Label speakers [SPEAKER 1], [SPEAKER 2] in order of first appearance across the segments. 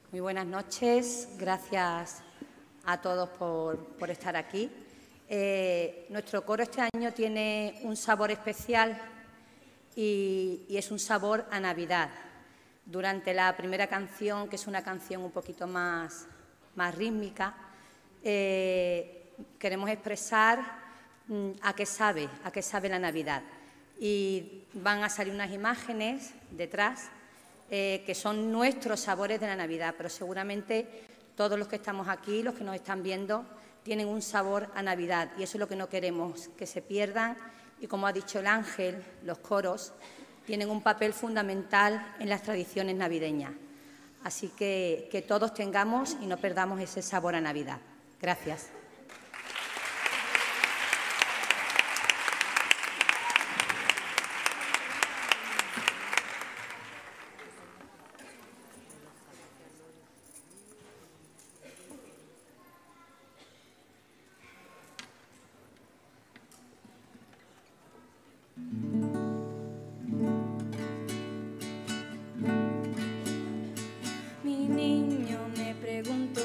[SPEAKER 1] Muy buenas noches, gracias a todos por estar aquí. Nuestro coro este año tiene un sabor especial y es un sabor a Navidad. Durante la primera canción, que es una canción un poquito más rítmica, queremos expresar a qué sabe la Navidad. Y van a salir unas imágenes detrás que son nuestros sabores de la Navidad, pero seguramente todos los que estamos aquí, los que nos están viendo, tienen un sabor a Navidad y eso es lo que no queremos que se pierdan. Y como ha dicho el ángel, los coros tienen un papel fundamental en las tradiciones navideñas. Así que todos tengamos y no perdamos ese sabor a Navidad. Gracias.
[SPEAKER 2] Mi niño me preguntó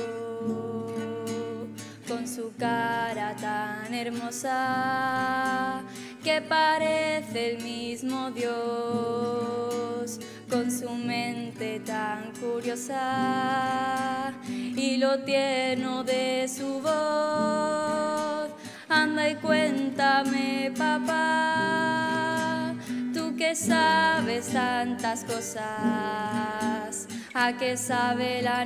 [SPEAKER 2] con su cara tan hermosa que parece el mismo Dios, con su mente tan curiosa y lo tierno de su voz. Anda y cuéntame, papá, tú que sabes tantas cosas, ¿a qué sabe la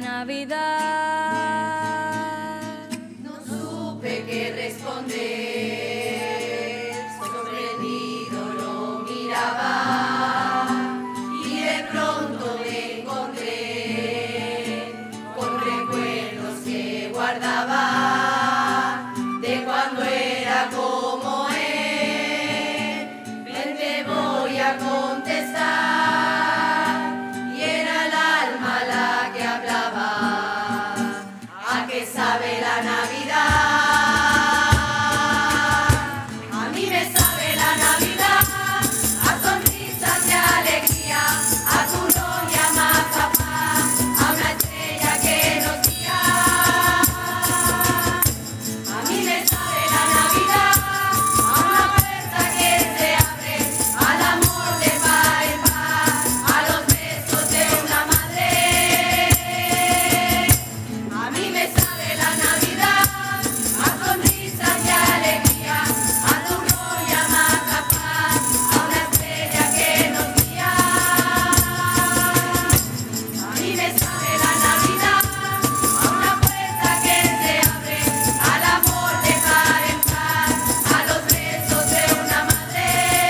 [SPEAKER 2] Navidad?
[SPEAKER 3] No supe qué responder, sorprendido lo miraba y de pronto me encontré con recuerdos que guardaba de cuando era como él. Ven, te voy a contestar y era el alma la que hablaba. ¿A qué sabe la Navidad? A mí me sabe la Navidad, a sonrisas y alegría, a turrón y a mazapán, a una estrella que nos guía. A mí me sabe la Navidad, a una puerta que se abre, al amor de par en par, a los besos de una madre. A mí me sabe la Navidad, a sonrisas y alegría, a turrón y a mazapán, a una estrella que nos guía. A mí me sabe la Navidad, a una puerta que se abre, al amor de par en par, a los besos de una madre.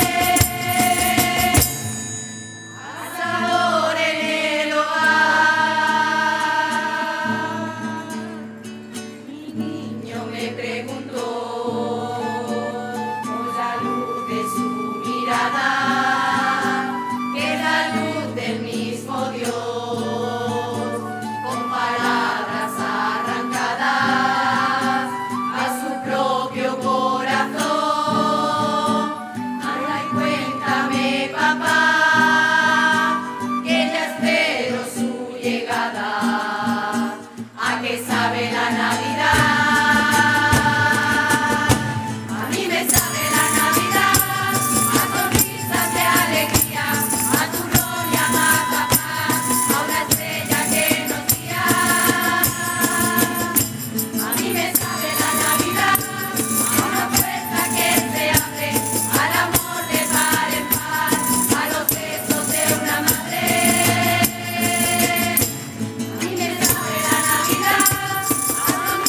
[SPEAKER 3] Asador en el hogar. Mi niño me preguntó con la luz de su mirada, que es la luz del mismo Dios, con palabras arrancadas a su propio corazón. Anda y cuéntame, papá, que ya espero su llegada. ¿A qué sabe la Navidad? A mí me sabe la Navidad, a sonrisas de alegría, a turrón y a mazapán, a una estrella que nos guía. A mí me sabe la Navidad, a una puerta que se abre, al amor de par en par, a los besos de una madre. A mí me sabe la Navidad, a sonrisas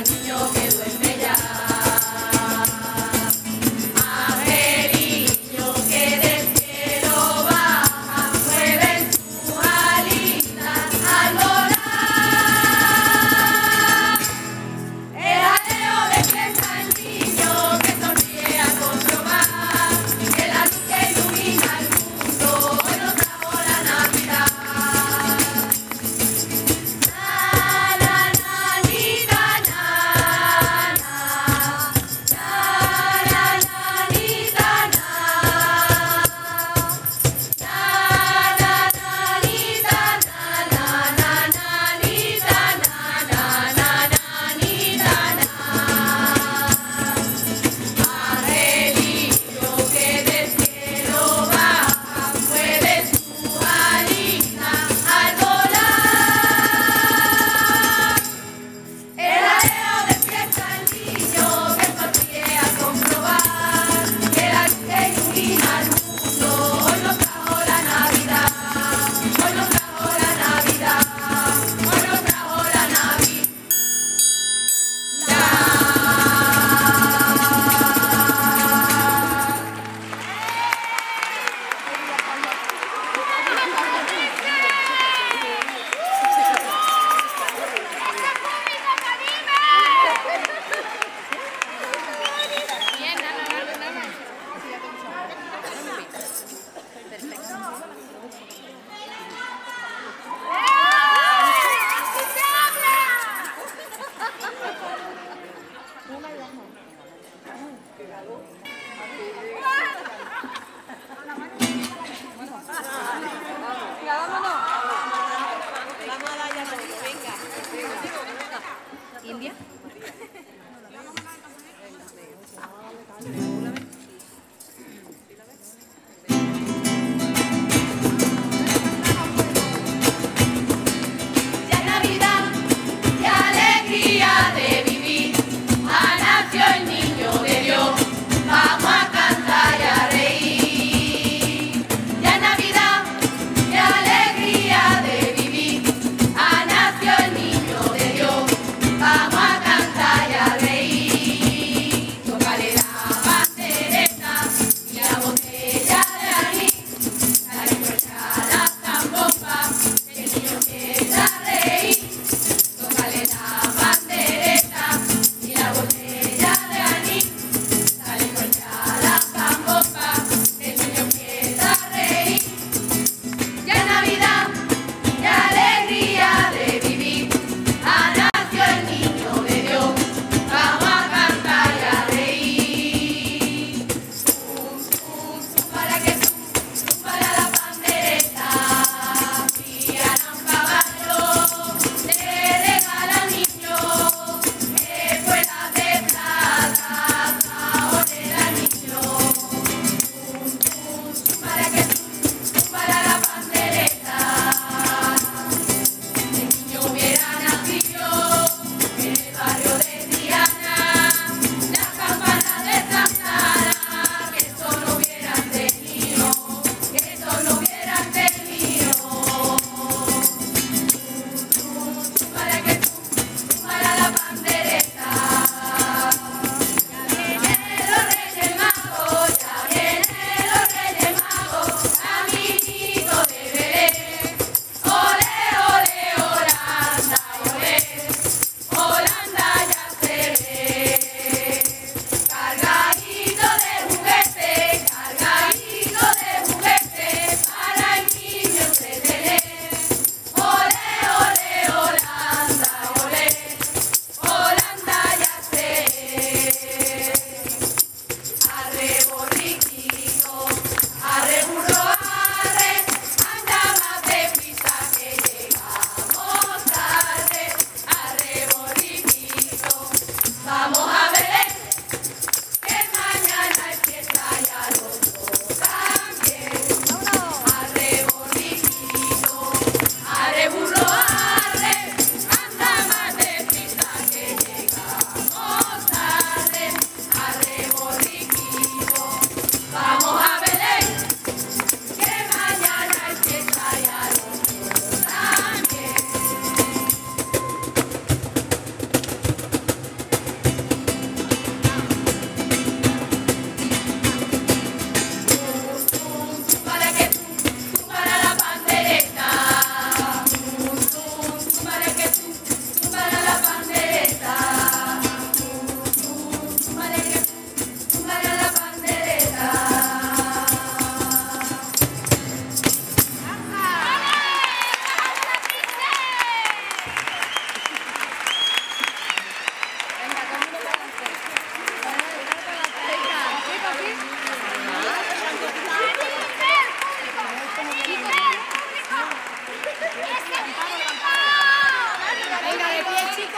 [SPEAKER 3] el niño que duerme ya. Angelillo que del cielo baja, mueve sus alitas al volar. El jaleo despierta al niño que sonríe a comprobar que la luz que ilumina el mundo hoy nos trajo la Navidad. La, la, la, ni, la, la.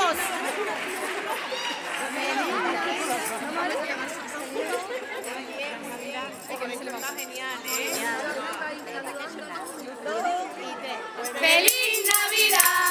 [SPEAKER 1] ¡Vamos!
[SPEAKER 3] ¡Feliz Navidad!